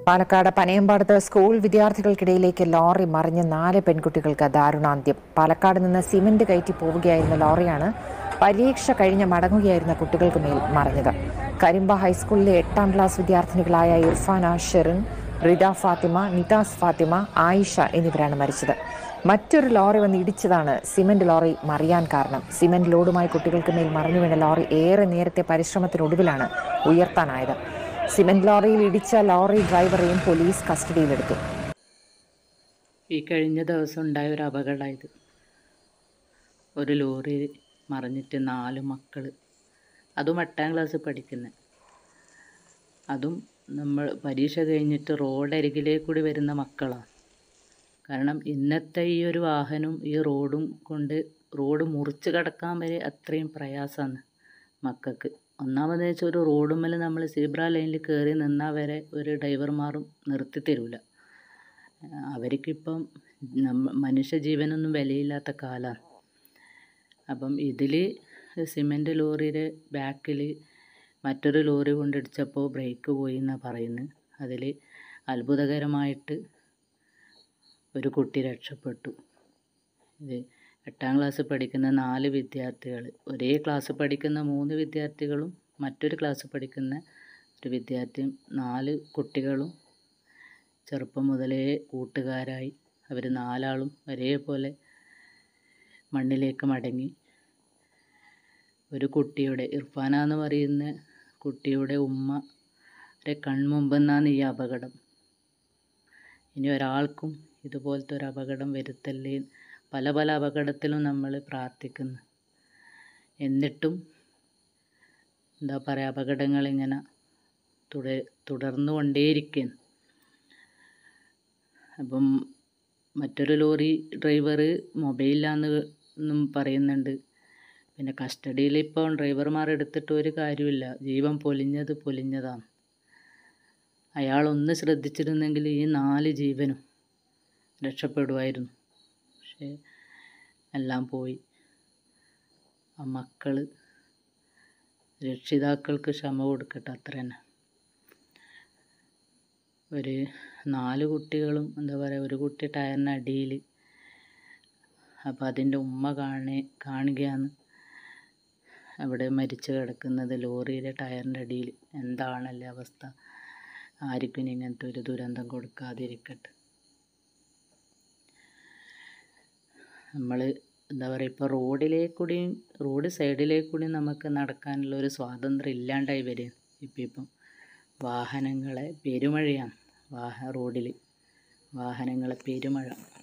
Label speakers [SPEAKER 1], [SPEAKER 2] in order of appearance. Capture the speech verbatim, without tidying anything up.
[SPEAKER 1] പാലക്കാട് പനയമ്പാടത്ത് സ്കൂൾ വിദ്യാർത്ഥികൾക്കിടയിലേക്ക് ലോറി മറിഞ്ഞ് നാല് പെൺകുട്ടികൾക്ക് ദാരുണാന്ത്യം. പാലക്കാട് നിന്ന് സിമന്റ് കയറ്റി പോവുകയായിരുന്ന ലോറിയാണ് പരീക്ഷ കഴിഞ്ഞ് മടങ്ങുകയായിരുന്ന കുട്ടികൾക്ക് മേൽ മറിഞ്ഞത്. കരിമ്പ ഹൈസ്കൂളിലെ എട്ടാം ക്ലാസ് വിദ്യാർത്ഥിനികളായ ഇർഫാന, ഷെറിൻ, റിദ ഫാത്തിമ, നിതാസ് ഫാത്തിമ, ആയിഷ എന്നിവരാണ് മരിച്ചത്. മറ്റൊരു ലോറി വന്ന് ഇടിച്ചതാണ് സിമന്റ് ലോറി മറിയാൻ കാരണം. സിമന്റ് ലോഡുമായി കുട്ടികൾക്ക് മേൽ മറിഞ്ഞു വീണ ലോറി ഏറെ നേരത്തെ പരിശ്രമത്തിനൊടുവിലാണ് ഉയർത്താനായത്. സിമന്റ് ലോറിയിൽ ഇടിച്ച ലോറി ഡ്രൈവറെയും പോലീസ് കസ്റ്റഡിയിലെടുത്തു.
[SPEAKER 2] ഈ കഴിഞ്ഞ ദിവസം ഉണ്ടായ ഒരു അപകടമായത്. ഒരു ലോറി മറിഞ്ഞിട്ട് നാല് മക്കൾ, അതും എട്ടാം ക്ലാസ് പഠിക്കുന്ന, അതും നമ്മൾ പരീക്ഷ കഴിഞ്ഞിട്ട് റോഡരികിലേക്കൂടി വരുന്ന മക്കളാണ്. കാരണം ഇന്നത്തെ ഈ ഒരു വാഹനം ഈ റോഡും കൊണ്ട് റോഡ് മുറിച്ച് കടക്കാൻ വരെ അത്രയും പ്രയാസമാണ് മക്കൾക്ക്. ഒന്നാമതെന്ന് വെച്ചാൽ ഒരു റോഡുമ്മൽ നമ്മൾ സീബ്ര ലൈനിൽ കയറി നിന്നാൽ വരെ ഒരു ഡ്രൈവർമാരും നിർത്തി തരില്ല. അവർക്കിപ്പം നമ്മ മനുഷ്യ ജീവനൊന്നും വിലയില്ലാത്ത കാലമാണ്. അപ്പം ഇതിൽ സിമൻറ്റ് ലോറിയുടെ ബാക്കിൽ മറ്റൊരു ലോറി കൊണ്ടിടിച്ചപ്പോൾ ബ്രേക്ക് പോയി എന്നാണ് പറയുന്നത്. അതിൽ അത്ഭുതകരമായിട്ട് ഒരു കുട്ടി രക്ഷപ്പെട്ടു. ഇത് എട്ടാം ക്ലാസ് പഠിക്കുന്ന നാല് വിദ്യാർത്ഥികൾ, ഒരേ ക്ലാസ് പഠിക്കുന്ന മൂന്ന് വിദ്യാർത്ഥികളും മറ്റൊരു ക്ലാസ് പഠിക്കുന്ന ഒരു വിദ്യാർത്ഥിയും, നാല് കുട്ടികളും ചെറുപ്പം മുതലേ കൂട്ടുകാരായി അവർ നാലാളും ഒരേപോലെ മണ്ണിലേക്ക് മടങ്ങി. ഒരു കുട്ടിയുടെ, ഇർഫാന എന്ന് പറയുന്ന കുട്ടിയുടെ ഉമ്മയുടെ കൺമുമ്പെന്നാണ് ഈ അപകടം. ഇനി ഒരാൾക്കും ഇതുപോലത്തെ ഒരു അപകടം വരുത്തല്ലേ. പല പല അപകടത്തിലും നമ്മൾ പ്രാർത്ഥിക്കുന്നു, എന്നിട്ടും എന്താ പറയുക, അപകടങ്ങളിങ്ങനെ തുട തുടർന്നു കൊണ്ടേയിരിക്കുന്നു. അപ്പം മറ്റൊരു ലോറി ഡ്രൈവർ മൊബൈലിലാന്ന് എന്നും പറയുന്നുണ്ട്. പിന്നെ കസ്റ്റഡിയിൽ ഇപ്പോൾ ഡ്രൈവർമാർ എടുത്തിട്ട് ഒരു കാര്യമില്ല. ജീവൻ പൊലിഞ്ഞത് പൊലിഞ്ഞതാണ്. അയാളൊന്ന് ശ്രദ്ധിച്ചിരുന്നെങ്കിൽ ഈ നാല് ജീവനും രക്ഷപ്പെടുമായിരുന്നു. പക്ഷേ എല്ലാം പോയി. ആ മക്കൾ, രക്ഷിതാക്കൾക്ക് ക്ഷമ കൊടുക്കട്ടെ, അത്ര തന്നെ. ഒരു നാല് കുട്ടികളും എന്താ പറയുക, ഒരു കുട്ടി ടയറിൻ്റെ അടിയിൽ. അപ്പോൾ അതിൻ്റെ ഉമ്മ കാണേ കാണുകയാണ് അവിടെ മരിച്ചു കിടക്കുന്നത് ലോറിയുടെ ടയറിൻ്റെ അടിയിൽ. എന്താണല്ലേ അവസ്ഥ. ആർക്കും ഇങ്ങനത്തെ ഒരു ദുരന്തം കൊടുക്കാതിരിക്കട്ടെ. നമ്മൾ എന്താ പറയുക, ഇപ്പോൾ റോഡിലേക്കൂടിയും റോഡ് സൈഡിലേക്കൂടിയും നമുക്ക് നടക്കാനുള്ള ഒരു സ്വാതന്ത്ര്യം ഇല്ലാണ്ടായി വരും. ഇപ്പം ഇപ്പം വാഹനങ്ങളെ പെരുമഴയാണ്. വാഹ റോഡിൽ വാഹനങ്ങളെ പെരുമഴ.